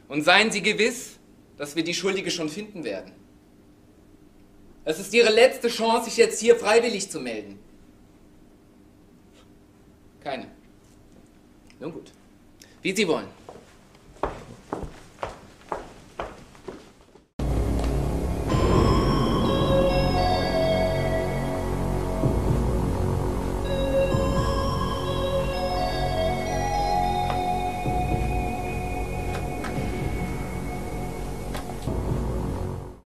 Und seien Sie gewiss, dass wir die Schuldige schon finden werden. Es ist Ihre letzte Chance, sich jetzt hier freiwillig zu melden. Keine. Nun gut. Wie Sie wollen.